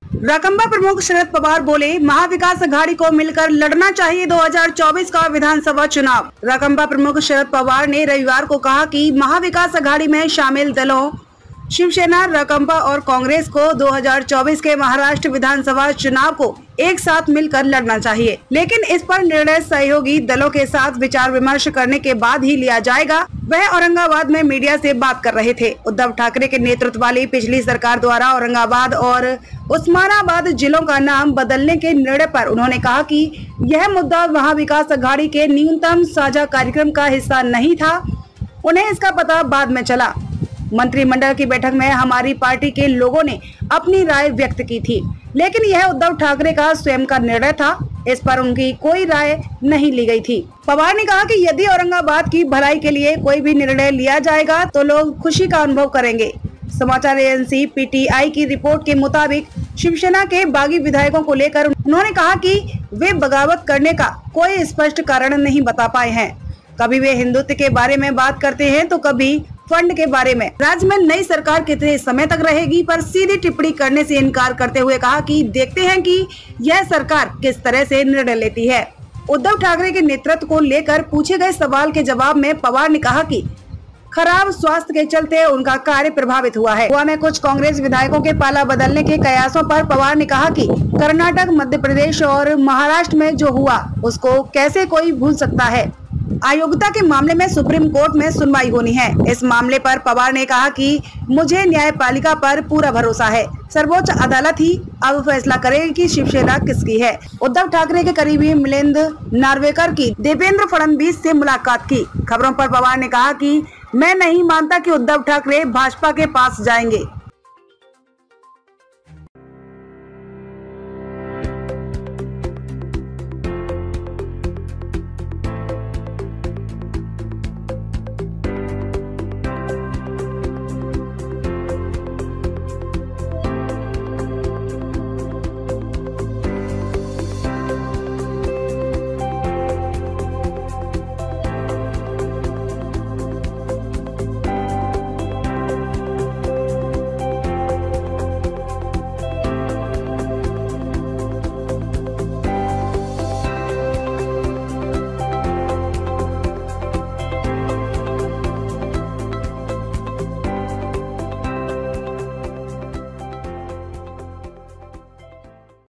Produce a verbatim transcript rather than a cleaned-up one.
राकंपा प्रमुख शरद पवार बोले, महाविकास अघाड़ी को मिलकर लड़ना चाहिए दो हज़ार चौबीस का विधानसभा चुनाव। राकंपा प्रमुख शरद पवार ने रविवार को कहा कि महाविकास अघाड़ी में शामिल दलों शिवसेना, राकंपा और कांग्रेस को दो हज़ार चौबीस के महाराष्ट्र विधानसभा चुनाव को एक साथ मिलकर लड़ना चाहिए, लेकिन इस पर निर्णय सहयोगी दलों के साथ विचार विमर्श करने के बाद ही लिया जाएगा। वह औरंगाबाद में मीडिया से बात कर रहे थे। उद्धव ठाकरे के नेतृत्व वाली पिछली सरकार द्वारा औरंगाबाद और उस्मानाबाद जिलों का नाम बदलने के निर्णय पर उन्होंने कहा कि यह मुद्दा महाविकास अघाड़ी के न्यूनतम साझा कार्यक्रम का हिस्सा नहीं था। उन्हें इसका पता बाद में चला। मंत्रिमंडल की बैठक में हमारी पार्टी के लोगों ने अपनी राय व्यक्त की थी, लेकिन यह उद्धव ठाकरे का स्वयं का निर्णय था। इस पर उनकी कोई राय नहीं ली गई थी। पवार ने कहा कि यदि औरंगाबाद की भलाई के लिए कोई भी निर्णय लिया जाएगा तो लोग खुशी का अनुभव करेंगे। समाचार एजेंसी पीटीआई की रिपोर्ट के मुताबिक शिवसेना के बागी विधायकों को लेकर उन्होंने कहा कि वे बगावत करने का कोई स्पष्ट कारण नहीं बता पाए हैं। कभी वे हिंदुत्व के बारे में बात करते हैं तो कभी फंड के बारे में। राज्य में नई सरकार कितने समय तक रहेगी पर सीधी टिप्पणी करने से इनकार करते हुए कहा कि देखते हैं कि यह सरकार किस तरह से निर्णय लेती है। उद्धव ठाकरे के नेतृत्व को लेकर पूछे गए सवाल के जवाब में पवार ने कहा कि खराब स्वास्थ्य के चलते उनका कार्य प्रभावित हुआ है। गोवा में कुछ कांग्रेस विधायकों के पाला बदलने के कयासों पर पवार ने कहा कि कर्नाटक, मध्य प्रदेश और महाराष्ट्र में जो हुआ उसको कैसे कोई भूल सकता है। अयोग्यता के मामले में सुप्रीम कोर्ट में सुनवाई होनी है। इस मामले पर पवार ने कहा कि मुझे न्यायपालिका पर पूरा भरोसा है। सर्वोच्च अदालत ही अब फैसला करेगी कि शिवसेना किसकी है। उद्धव ठाकरे के करीबी मिलिंद नार्वेकर की देवेंद्र फडणवीस से मुलाकात की। खबरों पर पवार ने कहा कि मैं नहीं मानता कि उद्धव ठाकरे भाजपा के पास जाएंगे।